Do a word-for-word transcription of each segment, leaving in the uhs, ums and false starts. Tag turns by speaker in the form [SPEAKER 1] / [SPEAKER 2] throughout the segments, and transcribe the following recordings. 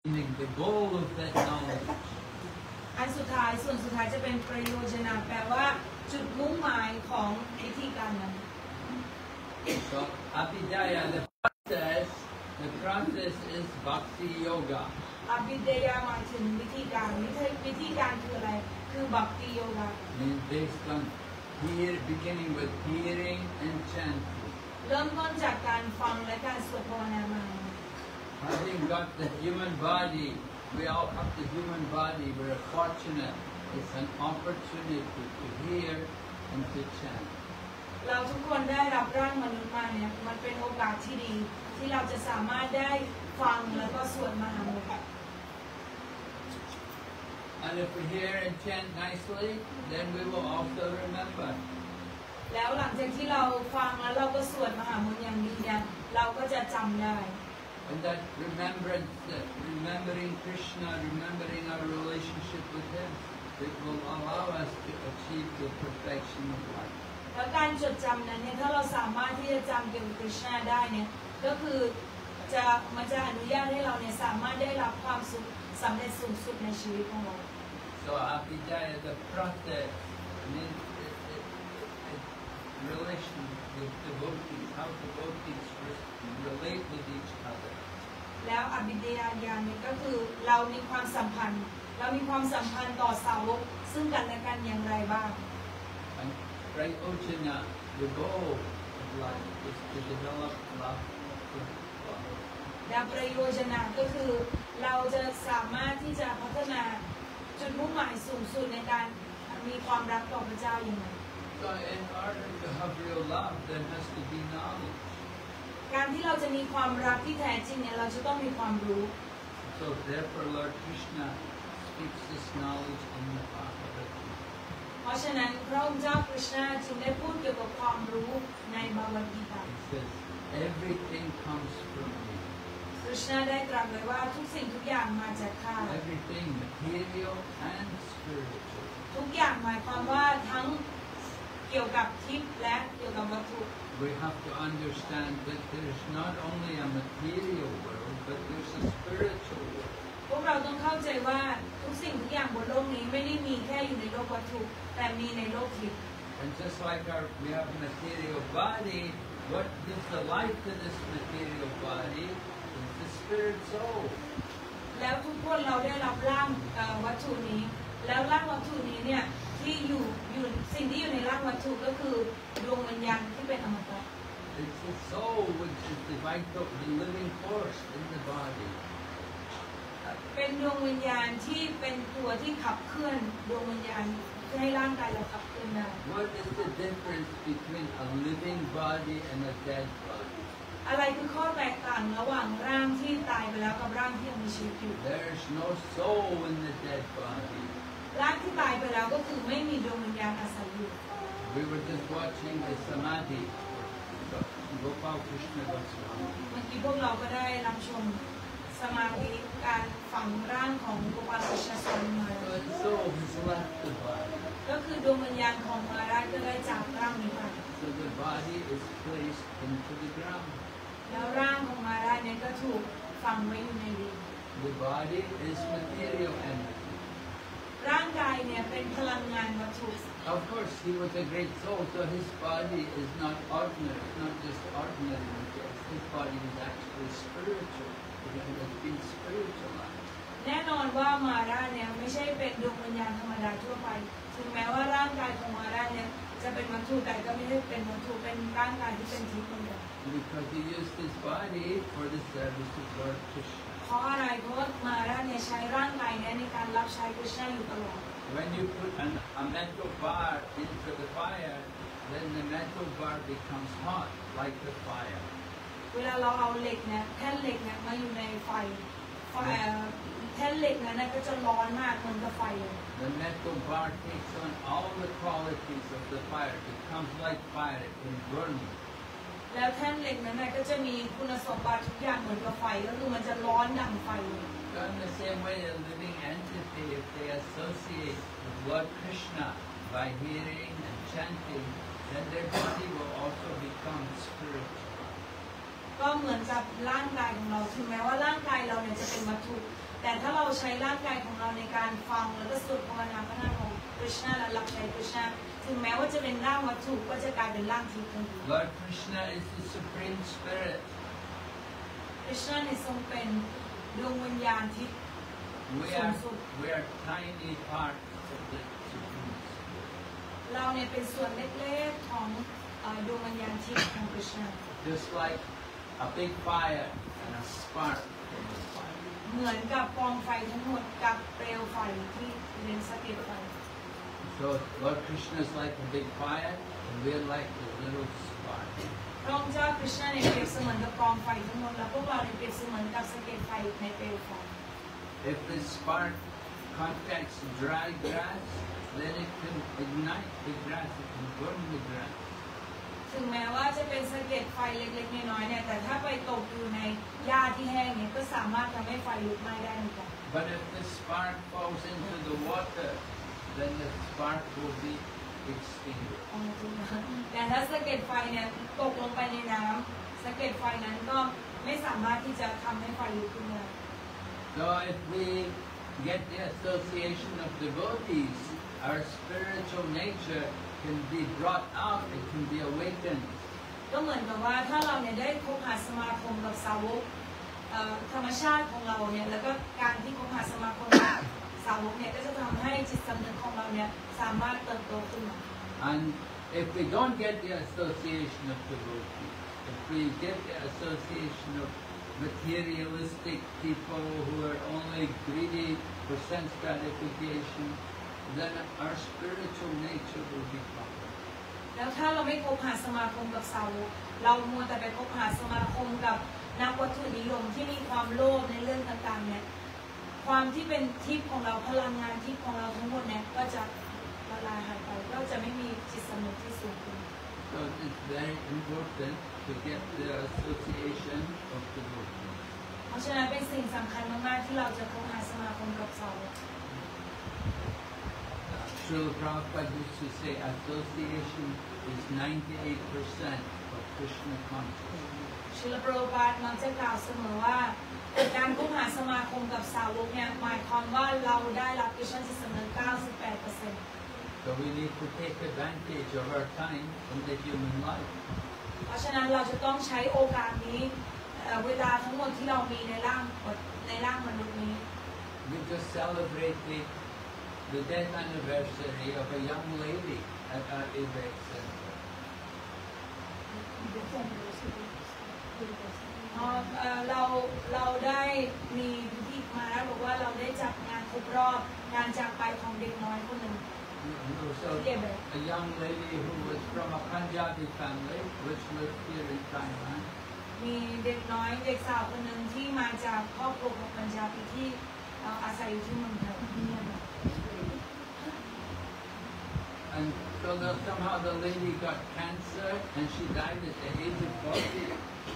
[SPEAKER 1] The goal of that knowledge.
[SPEAKER 2] อันสุดท้ายส่วนสุดท้ายจะเป็นประโยชนะแปลว่าจุดมุ่งหมายของวิธีการนั้น
[SPEAKER 1] So Abhidaya, the process, the process is Bhakti Yoga.
[SPEAKER 2] อภิเดยาหมายถึงวิธีการวิธีวิธีการคืออะไรคือ Bhakti Yoga.
[SPEAKER 1] Means based on hear, beginning with hearing and chanting.
[SPEAKER 2] เริ่มต้นจากการฟังและการสวดภาวนามา
[SPEAKER 1] Having got the human body, we all have the human body. We're fortunate. It's an opportunity to hear and to chant.
[SPEAKER 2] เราทุกคนได้รับร่างมนุษย์มาเนี่ยมันเป็นโอกาสที่ดีที่เราจะสามารถได้ฟังแล้วก็สวดมหามงคล
[SPEAKER 1] And if we hear and chant nicely, then we will also remember.
[SPEAKER 2] แล้วหลังจากที่เราฟังแล้วเราก็สวดมหามงคลอย่างดีเนี่ยเราก็จะจำได้
[SPEAKER 1] And that remembrance, that remembering Krishna, remembering our relationship with Him, it will allow us to achieve the perfection of life.
[SPEAKER 2] แล้วการจดจำนั้นเนี่ยถ้าเราสามารถที่จะจำเกี่ยวกับคริสต์ได้เนี่ยก็คือจะมันจะอนุญาตให้เราเนี่ยสามารถได้รับความสุขสำเร็จสูงสุดในชีวิตของเรา
[SPEAKER 1] So Abhidaya, the process, means it, it, it, relation with devotees, how devotees relate with each other.
[SPEAKER 2] แล้วอภิเดยญาณเนี่ยก็คือเรามีความสัมพันธ์เรามีความสัมพันธ์ต่อสาวกซึ่งกันและกันอย่างไรบ้าง
[SPEAKER 1] And Prayojana, the goal of life is to develop love for God.
[SPEAKER 2] และประโยชนะก็คือเราจะสามารถที่จะพัฒนาจุดมุ่งหมายสูงสุดในการมีความรักต่อพระเจ้าอย่างไร
[SPEAKER 1] So in order to have real love, there has to be knowledge.
[SPEAKER 2] การที่เราจะมีความรักที่แท้จริงเนี่ยเราจะต้องมีความรู้
[SPEAKER 1] So therefore Lord Krishna speaks this knowledge in the Bhagavad Gita.
[SPEAKER 2] เพราะฉะนั้นพระองค์เจ้าคริชนาจึงได้พูดเกี่ยวกับความรู้ในบาวัดกีตา
[SPEAKER 1] He says, everything comes from me.
[SPEAKER 2] คริชนาได้ตรัสไว้ว่าทุกสิ่งทุกอย่างมาจากข้า
[SPEAKER 1] Everything material and spiritual.
[SPEAKER 2] ทุกอย่างหมายความว่าทั้งเกี่ยวกับทิพย์และเกี่ยวกับวัตถุ
[SPEAKER 1] We have to understand that there's not only a material world, but there's a spiritual world.
[SPEAKER 2] พวกเราต้องเข้าใจว่าทุกสิ่งทุกอย่างบนโลกนี้ไม่ได้มีแค่อยู่ในโลกวัตถุแต่มีในโลกทิพย์
[SPEAKER 1] And just like our, we have a material body, what gives the life to this material body is the spirit soul.
[SPEAKER 2] แล้วทุกคนเราได้รับร่างวัตถุนี้แล้วร่างวัตถุนี้เนี่ยที่อยู่อยู่สิ่งที่อยู่ในร่างวัตถุก็คือดวงวิญญาณที่เป็นอมตะ
[SPEAKER 1] It's the soul which is the vital, the living force in the body.
[SPEAKER 2] เป็นดวงวิญญาณที่เป็นตัวที่ขับเคลื่อนดวงวิญญาณให้ร่างกายเราขับเคลื่อนได้
[SPEAKER 1] What is the difference between a living body and a dead body?
[SPEAKER 2] อะไรคือข้อแตกต่างระหว่างร่างที่ตายไปแล้วกับร่างที่ยังมีชีวิตอยู่
[SPEAKER 1] There's no soul in the dead body.
[SPEAKER 2] ร่างที่ตายไปแล้วก็คือไม่มีดวงวิญญาณอาศัยอยู่
[SPEAKER 1] We were just watching the Samadhi of Gopal Krishna Goswami.
[SPEAKER 2] เมื่อกี้พวกเราก็ได้รับชมสมาธิการฝังร่างของโกปาลกฤษณสวามีมา
[SPEAKER 1] So the soul has left the body.
[SPEAKER 2] ก็คือดวงวิญญาณของมาราชก็ได้จากร่างนี้ไป
[SPEAKER 1] So the body is placed into the ground.
[SPEAKER 2] แล้วร่างของมาราชเนี่ยก็ถูกฝังไว้อยู่ในดิน
[SPEAKER 1] The body is material energy.
[SPEAKER 2] ร่างกายเนี่ยเป็นพลังงานวัตถุ
[SPEAKER 1] Of course, he was a great soul, so his body is not ordinary, not just ordinary material. His body is actually spiritual. It has been spiritualized.
[SPEAKER 2] แน่นอนว่ามาราชเนี่ยไม่ใช่เป็นดวงวิญญาณธรรมดาทั่วไปถึงแม้ว่าร่างกายของมาราชเนี่ยจะเป็นวัตถุแต่ก็ไม่ได้เป็นวัตถุเป็นร่างกายที่เป็นทิพย์คนเดียว
[SPEAKER 1] Because he used his body for the service of Lord Krishna.
[SPEAKER 2] เพราะอะไรเพราะว่ามาราชเนี่ยใช้ร่างกายเนี่ยในการรับใช้คริสต์อยู่ตลอด
[SPEAKER 1] When you put an, a metal bar into the fire, then the metal bar becomes hot like the fire.
[SPEAKER 2] เวลาเราเอาเหล็กเนี่ยแท่นเหล็กเนี่ยมาอยู่ในไฟไฟแท่นเหล็กนั้นก็จะร้อนมากเหมือนกับไฟ
[SPEAKER 1] The metal bar takes on all the qualities of the fire. It becomes like fire. It can burn you.
[SPEAKER 2] แล้วแท่นเหล็กนั้นก็จะมีคุณสมบัติทุกอย่างเหมือนกับไฟก็คือมันจะร้อนดังไฟ
[SPEAKER 1] So in the same way, a living entity, if they associate with Lord Krishna by hearing and chanting, then their body will also become spiritual.
[SPEAKER 2] ก็เหมือนกับร่างกายของเราถึงแม้ว่าร่างกายเราเนี่ยจะเป็นวัตถุแต่ถ้าเราใช้ร่างกายของเราในการฟังแล้วก็สวดภาวนาพระนามของคริชนาและรับใช้คริชนาถึงแม้ว่าจะเป็นร่างวัตถุก็จะกลายเป็นร่างทิพย์ทันที
[SPEAKER 1] Lord Krishna is the Supreme Spirit.
[SPEAKER 2] คริชนาในทรงเป็นดวงวิญญาณทิพย์
[SPEAKER 1] We
[SPEAKER 2] สูง
[SPEAKER 1] are,
[SPEAKER 2] สุด
[SPEAKER 1] we are tiny parts of the Supreme Spirit.
[SPEAKER 2] เราเนี่ยเป็นส่วนเล็กๆของดวงวิญญาณทิพย์ของคริชนา
[SPEAKER 1] Just like a big fire and a spark from the fire.
[SPEAKER 2] เหมือนกับกองไฟทั้งหมดกับเปลวไฟที่เป็นสะเก็ดไฟ
[SPEAKER 1] So Lord Krishna is like a big fire, and we are like a little spark.
[SPEAKER 2] พระองค์เจ้าคริชนาเนี่ยเปรียบเสมือนกับกองไฟทั้งหมดและพวกเราเนี่ยเปรียบเสมือนกับสะเก็ดไฟในเปลวไฟ
[SPEAKER 1] If the spark contacts dry grass, then it can ignite the grass, it can burn the grass.
[SPEAKER 2] ถึงแม้ว่าจะเป็นสะเก็ดไฟเล็กๆน้อยๆเนี่ยแต่ถ้าไปตกอยู่ในหญ้าที่แห้งเนี่ยก็สามารถทำให้ไฟลุกไหม้ได้เหมือนกัน
[SPEAKER 1] But if the spark falls into the water, then the spark will be extinguished.
[SPEAKER 2] แต่ถ้าสะเก็ดไฟเนี่ยตกลงไปในน้ำสะเก็ดไฟนั้นก็ไม่สามารถที่จะทำให้ไฟลุกขึ้นได้
[SPEAKER 1] So if we get the association of devotees, our spiritual nature can be brought out, it can be awakened.
[SPEAKER 2] ก็เหมือนกับว่าถ้าเราเนี่ยได้คบหาสมาคมกับสาวกธรรมชาติของเราเนี่ยแล้วก็การที่คบหาสมาคมกับสาวกเนี่ยก็จะทำให้จิตสำนึกของเราเนี่ยสามารถเติบโตขึ้นมา
[SPEAKER 1] And if we don't get the association of devotees, if we get the association of materialistic people who are only greedy for sense gratification, then our spiritual nature will be corrupted.
[SPEAKER 2] แล้วถ้าเราไม่คบหาสมาคมกับสาวกเรามัวแต่ไปคบหาสมาคมกับนักวัตถุนิยมที่มีความโลภในเรื่องต่างๆเนี่ยความที่เป็นทิพย์ของเราพลังงานทิพย์ของเราทั้งหมดเนี่ยก็จะละลายหายไปก็จะไม่มีจิตสำนึกที่สูงขึ้น
[SPEAKER 1] So it's very important to get the association of devotees.
[SPEAKER 2] เพราะฉะนั้นเป็นสิ่งสำคัญมากๆที่เราจะคบหาสมาคมกับสาวก
[SPEAKER 1] Srila Prabhupada used to say association is ninety-eight percent of Krishna consciousness.
[SPEAKER 2] ชิลโปรบาทมักจะกล่าวเสมอว่าการคบหาสมาคมกับสาวกเนี่ยหมายความว่าเราได้รับกิจจิตสำนึก เก้าสิบแปดเปอร์เซ็นต์
[SPEAKER 1] So we need to take advantage of our time in the human life.
[SPEAKER 2] เพราะฉะนั้นเราจะต้องใช้โอกาสนี้เวลาทั้งหมดที่เรามีในร่างในร่างมนุษย์นี้
[SPEAKER 1] We just celebrated the death anniversary of a young lady at our event center.
[SPEAKER 2] เราเราได้มีพิธีมาแล้วบอกว่าเราได้จัดงานครบรอบงานจากไปของเด็กน้อยคนหนึ่ง
[SPEAKER 1] So a young lady who was from a Punjabi family which lived here in Thailand.
[SPEAKER 2] มีเด็กน้อยเด็กสาวคนหนึ่งที่มาจากครอบครัวของปัญญาปีที่อาศัยอยู่ที่เมืองไทย
[SPEAKER 1] And so somehow the lady got cancer and she died at the age of forty.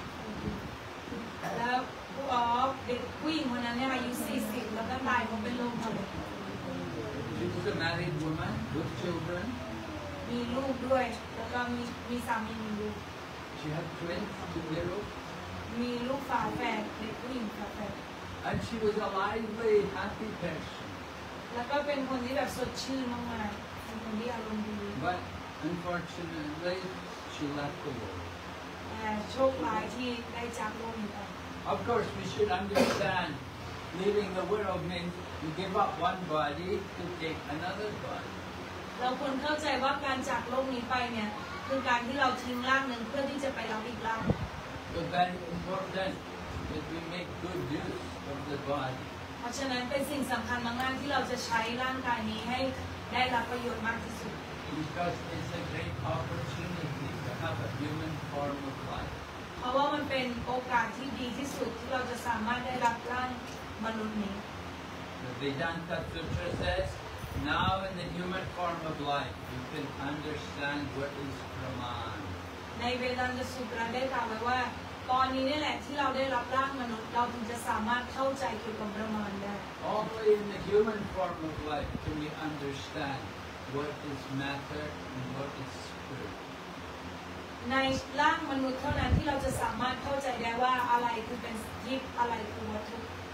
[SPEAKER 2] แล้วเด็กผู้หญิงคนนั้นเนี่ยอายุสี่สิบแล้วก็ตายเพราะเป็นโรคมะเร็ง
[SPEAKER 1] She was a married woman with children.
[SPEAKER 2] มีลูกด้วยแล้วก็มีมีสามีมีลูก
[SPEAKER 1] She had twins, two girls.
[SPEAKER 2] มีลูกฝาแฝดเด็กผู้หญิงฝาแฝด
[SPEAKER 1] And she was a lively, happy person.
[SPEAKER 2] แล้วก็เป็นคนที่แบบสดชื่นมากๆเป็นคนที่อารมณ์ดี
[SPEAKER 1] But unfortunately, she left the world.
[SPEAKER 2] แต่โชคร้ายที่ได้จากโลกนี้ไป
[SPEAKER 1] Of course, we should understand leaving the world means you give up one body to take another body.
[SPEAKER 2] เราควรเข้าใจว่าการจากโลกนี้ไปเนี่ยคือการที่เราทิ้งร่างหนึ่งเพื่อที่จะไปรับอีกร่าง
[SPEAKER 1] So very important that we make good use of the body.
[SPEAKER 2] เพราะฉะนั้นเป็นสิ่งสำคัญมากๆที่เราจะใช้ร่างกายนี้ให้ได้รับประโยชน์มากที่สุด
[SPEAKER 1] Because it's a great opportunity to have a human form of life.
[SPEAKER 2] เพราะว่ามันเป็นโอกาสที่ดีที่สุดที่เราจะสามารถได้รับร่างมนุษย์นี้
[SPEAKER 1] The Vedanta Sutra says, now in the human form of life, you can understand what is Brahman.
[SPEAKER 2] ในเวดันตสูตรได้กล่าวไว้ว่าตอนนี้นี่แหละที่เราได้รับร่างมนุษย์เราถึงจะสามารถเข้าใจเกี่ยวกับประมาณได้
[SPEAKER 1] Only in the human form of life can we understand what is matter and what is spirit.
[SPEAKER 2] ในร่างมนุษย์เท่านั้นที่เราจะสามารถเข้าใจได้ว่าอะไรคือเป็นทิพย์อะไรคือวัตถุ
[SPEAKER 1] So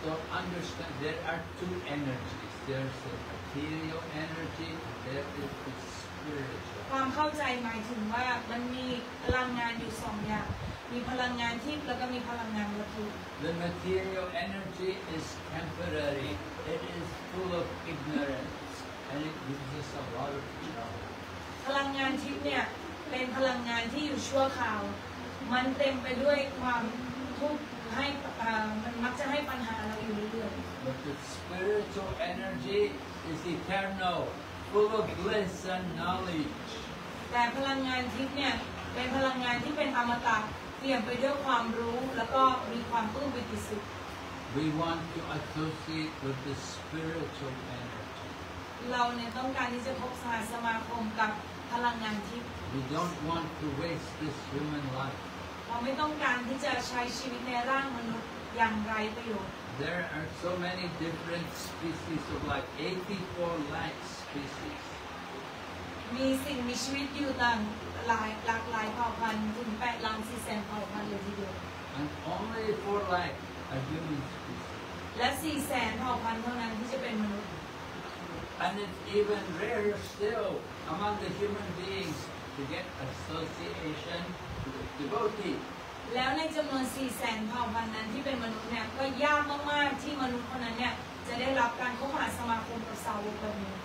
[SPEAKER 1] So understand there are two energies. There's the material energy and there is the spiritual.
[SPEAKER 2] ความเข้าใจหมายถึงว่ามันมีพลังงานอยู่สองอย่างมีพลังงานทิพย์แล้วก็มีพลังงานวัตถุ
[SPEAKER 1] The material energy is temporary. It is full of ignorance and it gives us a lot of trouble.
[SPEAKER 2] พลังงานทิพย์เนี่ยเป็นพลังงานที่อยู่ชั่วคราวมันเต็มไปด้วยความทุกข์ให้มันมักจะให้ปัญหาเราอยู่เรื่อย
[SPEAKER 1] But the spiritual energy is eternal, full of bliss and knowledge.
[SPEAKER 2] ๆแต่พลังงานทิพย์เนี่ยเป็นพลังงานที่เป็นอมตะเปี่ยมไปด้วยความรู้แล้วก็มีความปลื้มปิติสุข
[SPEAKER 1] We want to associate with the spiritual energy.
[SPEAKER 2] เราเนี่ยต้องการที่จะพบสหสมาคมกับพลังงานทิพย์
[SPEAKER 1] We don't want to waste this human life.
[SPEAKER 2] เราไม่ต้องการที่จะใช้ชีวิตในร่างมนุษย์อย่างไร้ประโยชน์
[SPEAKER 1] There are so many different species of life, eighty-four lakh species.
[SPEAKER 2] มีสิ่งมีชีวิตอยู่ต่างหลายหลากหลายเผ่าพันธุ์ถึงแปดล้านสี่แสนเผ่าพันธุ์เลยทีเดียว
[SPEAKER 1] And only four lakh are human species.
[SPEAKER 2] และสี่แสนเผ่าพันธุ์เท่านั้นที่จะเป็นมนุษย์
[SPEAKER 1] And it's even rarer still among the human beings to get association with devotees.
[SPEAKER 2] แล้วในจำนวนสี่แสนเผ่าพันธุ์นั้นที่เป็นมนุษย์เนี่ยก็ยากมากๆที่มนุษย์คนนั้นเนี่ยจะได้รับการเข้าหาสมาคมกับสาวกแบบนี้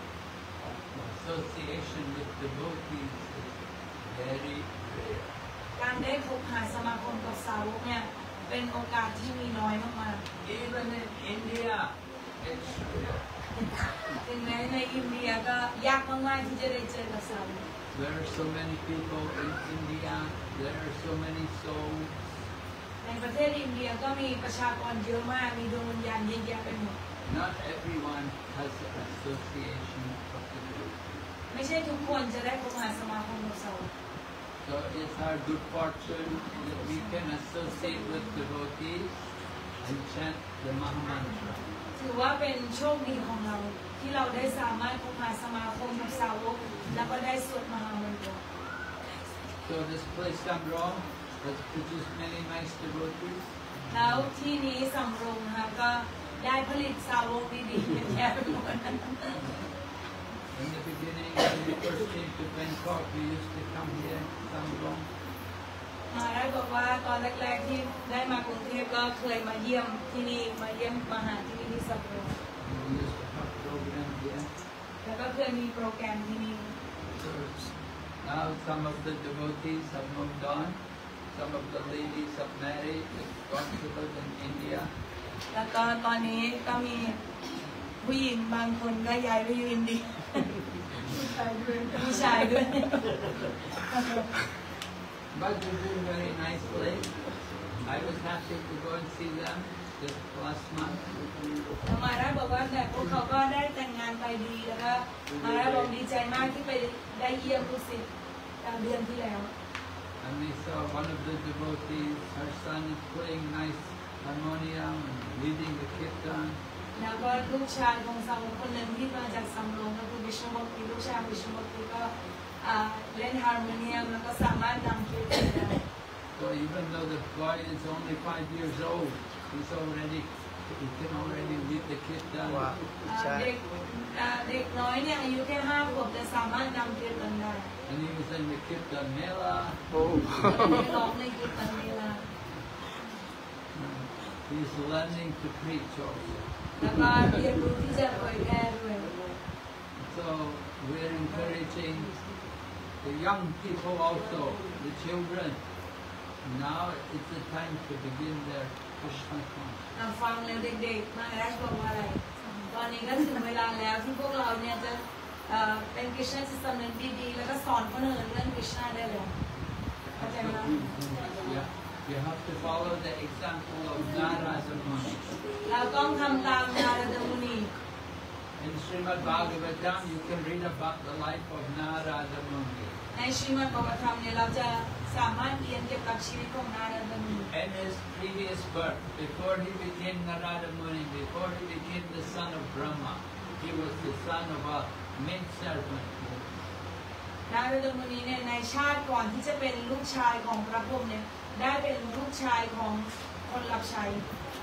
[SPEAKER 1] Association with devotees is very rare.
[SPEAKER 2] การได้พบหาสมาคมกับสาวกเนี่ยเป็นโอกาสที่มีน้อยมาก
[SPEAKER 1] Even in India, it's rare.
[SPEAKER 2] ๆถึงแม้ในอินเดียก็ยากมากๆที่จะได้เจอกับสาวก
[SPEAKER 1] There are so many people in India. There are so many souls.
[SPEAKER 2] ในประเทศอินเดียก็มีประชากรเยอะมากมีดวงวิญญาณเยอะแยะไปหมด
[SPEAKER 1] Not everyone has the association of the group.
[SPEAKER 2] ไม่ใช่ทุกคนจะได้พบหาสมาคมกับสาวก
[SPEAKER 1] So it's our good fortune that we can associate with devotees and chant the Mahamantra.
[SPEAKER 2] ถือว่าเป็นโชคดีของเราที่เราได้สามารถพบหาสมาคมกับสาวกแล้วก็ได้สวดมหามนต์
[SPEAKER 1] So this place Samrong has produced many nice devotees.
[SPEAKER 2] แล้วที่นี้สำโรงนะคะก็ได้ผลิตสาวกดีๆเยอะแยะไปหมด
[SPEAKER 1] In the beginning, when we first came to Bangkok, we used to come here, Samrong.
[SPEAKER 2] มาได้บอกว่าตอนแรกๆที่ได้มากรุงเทพก็เคยมาเยี่ยมที่นี่มาเยี่ยมมาหาที่นี่ที่สำโรง
[SPEAKER 1] And we used to have programs here.
[SPEAKER 2] แล้วก็เคยมีโปรแกรมที่นี่
[SPEAKER 1] So now some of the devotees have moved on. Some of the ladies have married, they've gone to live in India.
[SPEAKER 2] แล้วก็ตอนนี้ก็มีผู้หญิงบางคนก็ย้ายไปอยู่อินเดียผู้ชายด้วย
[SPEAKER 1] But they're doing very nicely. I was happy to go and see them this last month.
[SPEAKER 2] มาได้บอกว่าแต่พวกเขาก็ได้แต่งงานไปดีแล้วก็มาได้บอกดีใจมากที่ไปได้เยี่ยมลูกศิษย์เดือนที่แล้ว
[SPEAKER 1] And we saw one of the devotees, her son is playing nice harmonium and leading the kirtan.
[SPEAKER 2] แล้วก็ลูกชายของสาวกคนหนึ่งที่มาจากสำโรงก็คือวิชนุบดีลูกชายวิชนุบดีก็เล่นฮาร์โมเนียมแล้วก็สามารถนำkirtanได้
[SPEAKER 1] So even though the boy is only five years old, he's already he can already lead the kirtan.
[SPEAKER 2] เด็กเด็กน้อยเนี่ยอายุแค่ห้าขวบแต่สามารถนำkirtanได้
[SPEAKER 1] And he was in the kirtan mela.
[SPEAKER 2] ได้ร้องในkirtanเวลา
[SPEAKER 1] He's learning to preach also.
[SPEAKER 2] แล้วก็เรียนรู้ที่จะเผยแพร่ด้วย
[SPEAKER 1] So we're encouraging the young people also, the children. Now it's the time to begin their Krishna consciousness.
[SPEAKER 2] ฟังแล้วเด็กๆมาแรกบอกว่าอะไรตอนนี้ก็ถึงเวลาแล้วที่พวกเราเนี่ยจะเป็นคริสเตียนที่สำนึกดีๆแล้วก็สอนคนอื่นเรื่องคริสต์ได้เลยเข้าใจไหม
[SPEAKER 1] Yeah, you have to follow the example of Narada Muni.
[SPEAKER 2] เราต้องทำตามนารดมุนี
[SPEAKER 1] In Srimad Bhagavatam, you can read about the life of Narada Muni.
[SPEAKER 2] ในชีวิตประวัติธรรมเนี่ยเราจะสามารถเรียนเกี่ยวกับชีวิตของนารดมุนี
[SPEAKER 1] In his previous birth, before he became Narada Muni, before he became the son of Brahma, he was the son of a maid servant.
[SPEAKER 2] นารดมุนีเนี่ยในชาติก่อนที่จะเป็นลูกชายของพระพรหมเนี่ยได้เป็นลูกชายของคนรับใช้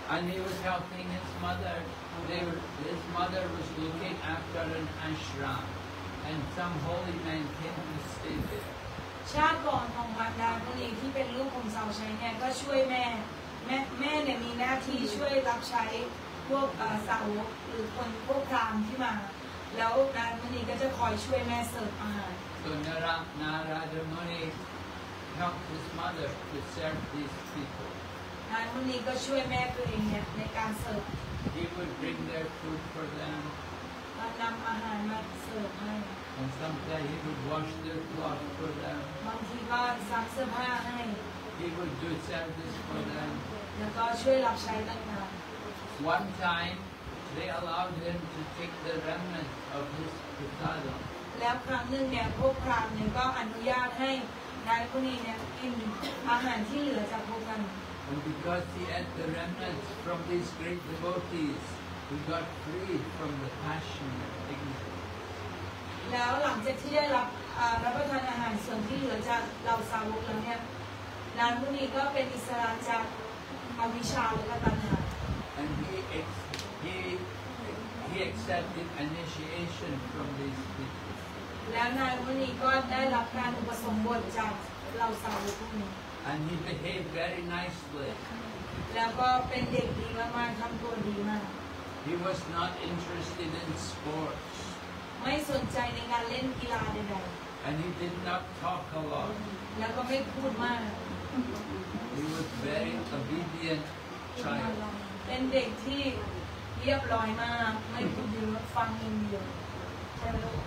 [SPEAKER 1] and he was helping his mother. They were, his mother was looking after an ashram, and some holy men came to stay there.
[SPEAKER 2] ชาติก่อนของมารดาคนนี้ที่เป็นลูกของสาวใช้เนี่ยก็ช่วยแม่แม่แม่เนี่ยมีหน้าที่ช่วยรับใช้พวกสาวกหรือคนพวกพราหมณ์ที่มาแล้วนางคนนี้ก็จะคอยช่วยแม่เสิร์ฟอาหาร
[SPEAKER 1] So Narada Muni helped his mother to serve these people.
[SPEAKER 2] นางคนนี้ก็ช่วยแม่ตัวเองเนี่ยในการเสิร์ฟ
[SPEAKER 1] He would bring their food for them.
[SPEAKER 2] นำอาหารมาเสิร์ฟให้
[SPEAKER 1] And sometimes he would wash their clothes for them.
[SPEAKER 2] บางทีก็ซักเสื้อผ้าให้
[SPEAKER 1] He would do service for them.
[SPEAKER 2] แล้วก็ช่วยรับใช้ต่าง
[SPEAKER 1] One time, they allowed him to take the remnants of his prasadam.
[SPEAKER 2] ๆแล้วครั้งหนึ่งเนี่ยพวกพราหมณ์เนี่ยก็อนุญาตให้นายคนนี้เนี่ยกินอาหารที่เหลือจากพวกกัน
[SPEAKER 1] And because he ate the remnants from these great devotees, he got freed from the passion of ignorance.
[SPEAKER 2] แล้วหลังจากที่ได้รับรับประทานอาหารส่วนที่เหลือจากเหล่าสาวกแล้วเนี่ยนางคนนี้ก็เป็นอิสระจากอวิชชาและก็ตัณหา
[SPEAKER 1] And he ex- he he accepted initiation from these people.
[SPEAKER 2] แล้วนางคนนี้ก็ได้รับการอุปสมบทจากเหล่าสาวกพวกนี้
[SPEAKER 1] And he behaved very nicely.
[SPEAKER 2] แล้วก็เป็นเด็กดีมากๆทำตัวดีมาก
[SPEAKER 1] He was not interested in sports.
[SPEAKER 2] ไม่สนใจในการเล่นกีฬาใด
[SPEAKER 1] And he did not talk a lot.
[SPEAKER 2] ๆแล้วก็ไม่พูดมาก
[SPEAKER 1] He was very obedient child.
[SPEAKER 2] เป็นเด็กที่เรียบร้อยมากไม่พูดเยอะฟังอย่างเดียวใช่ไหมลูก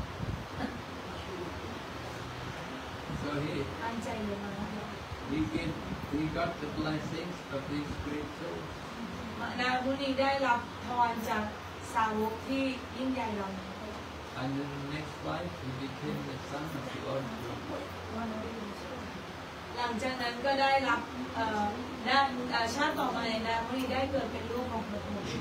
[SPEAKER 1] So he
[SPEAKER 2] ตั้งใจเรียนมา
[SPEAKER 1] he gave he got the blessings of these great souls.
[SPEAKER 2] นางผู้นี้ได้รับพรจากสาวกที่ยิ่งใหญ่เหล่านี้
[SPEAKER 1] And in the next life he became the son of Lord Brahma.
[SPEAKER 2] หลังจากนั้นก็ได้รับเอ่อได้เอ่อชาติต่อมาในนางผู้นี้ได้เกิดเป็นลูกของพระองค์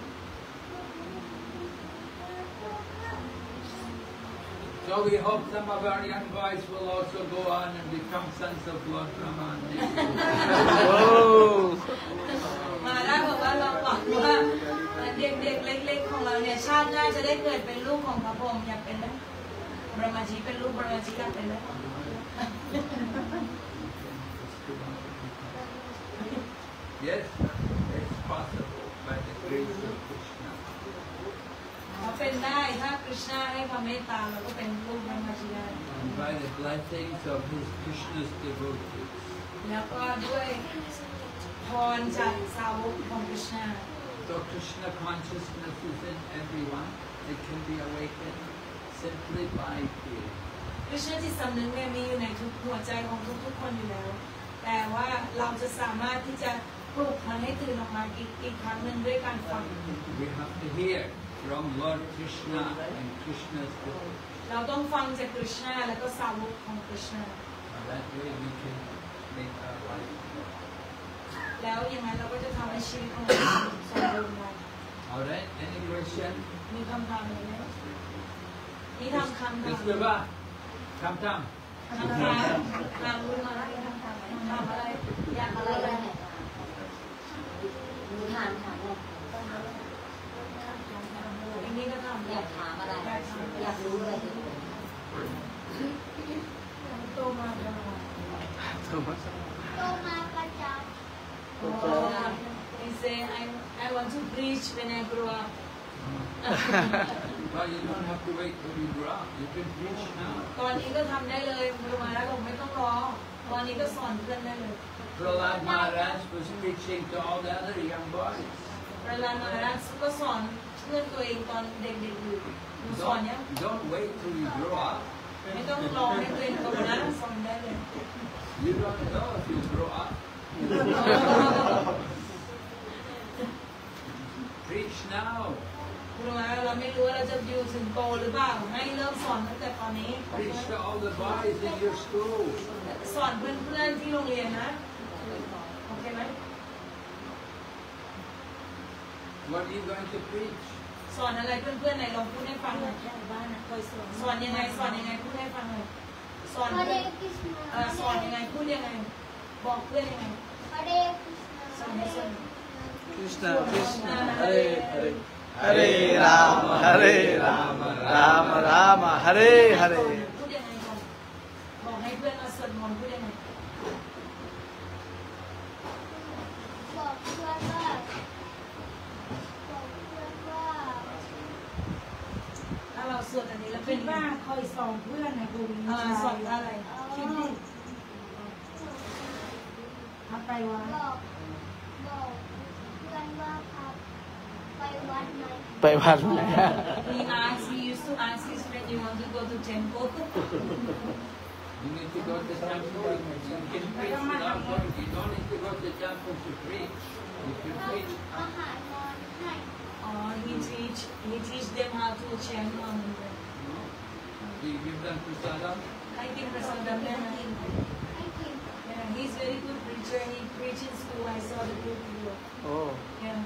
[SPEAKER 1] So we hope some of our young boys will also go on and become sons of Lord Brahma.
[SPEAKER 2] มาได้บอกว่าเราหวังว่าเด็กๆเล็กๆของเราเนี่ยชาติหน้าจะได้เกิดเป็นลูกของพระองค์อยากเป็นไหมบรมจีเป็นลูกบรมจีอยากเป็นไหม
[SPEAKER 1] Yes, it's possible by the grace of Krishna.
[SPEAKER 2] เราเป็นได้ถ้าคริชนาให้ความเมตตาเราก็เป็นลูกบรมจีได้
[SPEAKER 1] And by the blessings of his Krishna's devotees.
[SPEAKER 2] แล้วก็ด้วยพรจากสาวกของคริชนา
[SPEAKER 1] So Krishna consciousness is in everyone. It can be awakened simply by prayer.
[SPEAKER 2] คริชนาจิตสำนึกเนี่ยมีอยู่ในทุกหัวใจของทุกๆคนอยู่แล้ว แต่ว่าเราจะสามารถที่จะปลุกมันให้ตื่นออกมาอีกอีกครั้งหนึ่งด้วยการฟัง
[SPEAKER 1] We have to hear from Lord Krishna and Krishna's devotees.
[SPEAKER 2] เราต้องฟังจากคริชนาและก็สาวกของคริชนา
[SPEAKER 1] And that way we can make our life better.
[SPEAKER 2] แล้วอย่างนั้นเราก็จะทำให้ชีวิตของเราสมบูรณ์ได้
[SPEAKER 1] All right, any question?
[SPEAKER 2] มีคำถามอะไรไหมมีทำคำถาม
[SPEAKER 1] Miss Viva, come down.
[SPEAKER 2] คำถามถามรู้มาทำถามถามอะไรอยากอะไรเลย
[SPEAKER 3] หนูถามถามว่า
[SPEAKER 2] อย่างนี้ก็ทำ
[SPEAKER 3] อยากถามอะไร อยากรู้อะไร
[SPEAKER 2] โตมาทำอะไร
[SPEAKER 3] โตมาประจ
[SPEAKER 2] Oh, they say I I want to preach when I grow up.
[SPEAKER 1] Well, you don't have to wait till you grow up. You can preach now.
[SPEAKER 2] ตอนนี้ก็ทำได้เลยดูมาแล้วผมไม่ต้องรอตอนนี้ก็สอนเพื่อนได้เลย
[SPEAKER 1] Prahlad Maharaj was preaching to all the other young boys.
[SPEAKER 2] เวลามาแล้วก็สอนเพื่อนตัวเองตอนเด็กๆอยู่หนูสอนเนี้ย
[SPEAKER 1] Don't, don't wait till you grow up.
[SPEAKER 2] ไม่ต้องรอให้ตัวเองโตนะสอนได้เลย
[SPEAKER 1] You don't know if you grow up. Preach now.
[SPEAKER 2] ดูมาเราไม่รู้ว่าเราจะอยู่ถึงโตหรือเปล่าให้เริ่มสอนตั้งแต่ตอนนี้
[SPEAKER 1] Preach to all the boys in your school.
[SPEAKER 2] สอนเพื่อนๆที่โรงเรียนนะโอเคไหม
[SPEAKER 1] What are you going to preach?
[SPEAKER 2] สอนอะไรเพื่อนๆไหนลองพูดให้ฟังหน่อยสอนยังไงสอนยังไงพูดให้ฟังหน่อยสอน
[SPEAKER 3] ำ
[SPEAKER 2] เพื่
[SPEAKER 3] ฮาเร
[SPEAKER 2] อน
[SPEAKER 3] คริส
[SPEAKER 2] เอ่อสอนยังไงพูดยังไงบอกเพื่อนยังไง
[SPEAKER 3] ฮาเรคริส
[SPEAKER 2] สอนให้ส่วน
[SPEAKER 3] ฮ
[SPEAKER 4] Krishna Krishna Hare Hare Hare Rama Hare Rama Rama Rama Hare Hare
[SPEAKER 2] พูดยังไงก่อนบอกให้เพื่อนมาสวดมนต์พูดยังไง
[SPEAKER 3] บอกเพื่อนว่าบอกเพื่อนว่า
[SPEAKER 2] ถ้าเราสวดอันนี้แล้วเป็
[SPEAKER 5] คิ
[SPEAKER 2] น
[SPEAKER 5] ดว่าคอยสอนเพื่อนนะดูมี
[SPEAKER 2] เออส
[SPEAKER 5] ชั
[SPEAKER 2] อน
[SPEAKER 5] ย
[SPEAKER 2] อะไรคิดดิ
[SPEAKER 5] ถ้าไปวัด
[SPEAKER 3] บอกบอกเพื่อนว่าพาไปวัดไหม
[SPEAKER 4] ไปวัดไหน
[SPEAKER 2] He asked, he used to ask his friend, you want to go to temple?
[SPEAKER 1] You need to go to temple. You can preach without going. You don't need to go to temple to preach. You can
[SPEAKER 3] เอา
[SPEAKER 1] preach.
[SPEAKER 3] อาหารนอนให้
[SPEAKER 2] Oh, he teach, he teach them how to chant on the
[SPEAKER 1] Do you give them prasadam?
[SPEAKER 2] I think Prasadam then he,
[SPEAKER 3] ให้กิน
[SPEAKER 2] yeah, he's very good preacher. He preach in school. I saw the good video.
[SPEAKER 4] โอ้
[SPEAKER 2] Yeah.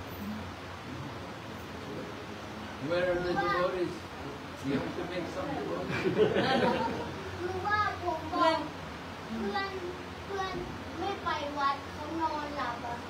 [SPEAKER 1] Where are the devotees? You have to make some devotees.
[SPEAKER 3] รู้ว่าผมบอกเพื่อนเพื่อนไม่ไปวัดเขานอนหลับอ่ะ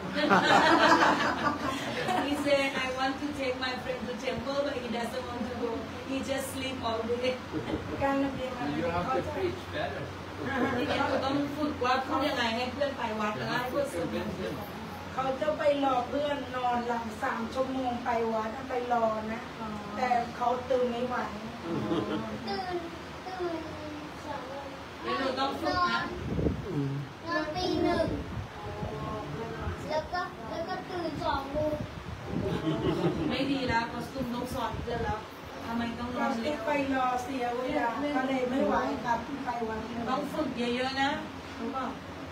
[SPEAKER 2] He said, I want to take my friend to temple, but he doesn't want to go. He just sleep all day.
[SPEAKER 5] การเรียนอะไร
[SPEAKER 1] You have
[SPEAKER 5] เขา
[SPEAKER 1] to
[SPEAKER 5] จะ
[SPEAKER 1] preach better.
[SPEAKER 2] นี่เราต้องฝึกว่าพูดยังไงให้เพื่อนไปวัด
[SPEAKER 1] You
[SPEAKER 2] แล้วให้
[SPEAKER 1] have
[SPEAKER 2] เพื่อน
[SPEAKER 1] to
[SPEAKER 2] สวดมน
[SPEAKER 1] convince
[SPEAKER 2] ต์
[SPEAKER 1] them.
[SPEAKER 5] เขาจะไปรอเพื่อนนอนหลับสามชั่วโมงไปวัดไปรอนะ แต่เขาตื่นไม่ไหว
[SPEAKER 3] ตื่นตื่นสอง
[SPEAKER 2] แล้วหนูต้องฝึกนะ
[SPEAKER 3] นอนตีหนึ่งแล้วก็แล้วก็ตื่นสองโมง
[SPEAKER 2] ไม่ดีแล้วคอสตูมต้องสอนเพื่อนแล้วทำไมต้องร
[SPEAKER 5] เรา
[SPEAKER 2] อ
[SPEAKER 5] ติ
[SPEAKER 2] เล็
[SPEAKER 5] ด
[SPEAKER 2] ก
[SPEAKER 5] ไปรอเสียเวลาก็เลยไม่ไหวครับไปวัดไม่ไหว
[SPEAKER 2] ต้องฝึกเยอะๆนะรู้เปล่า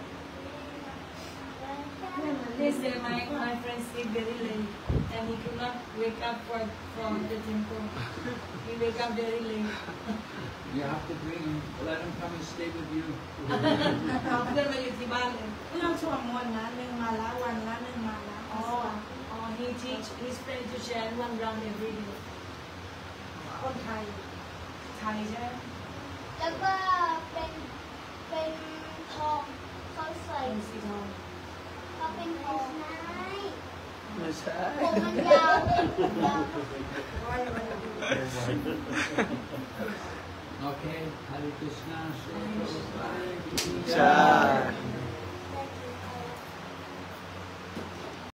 [SPEAKER 2] They say my my friend sleep very late and he could not wake up for from the temple. He wake up very late.
[SPEAKER 1] You have to bring him, let him come and stay with you.
[SPEAKER 2] เอาเพื่อนมาอยู่ที่บ้านเลย
[SPEAKER 5] เพื่อนช่วงวันนะหนึ่งมาละวันละหนึ่งมาละ
[SPEAKER 2] อ๋ออ๋อ he teach his friend to share one round every day.
[SPEAKER 5] คนไทย
[SPEAKER 2] ไทยใช่ไหม
[SPEAKER 3] แล้วก็เป็นเป็นทองเขาใส่
[SPEAKER 2] เป็นสีทอง
[SPEAKER 3] เขาเป็นทองไม้
[SPEAKER 4] ไม่ใช่
[SPEAKER 3] ผมมันยาวยาว
[SPEAKER 1] Okay, Hare Krishna, Shri Prabhupada.
[SPEAKER 4] ใช่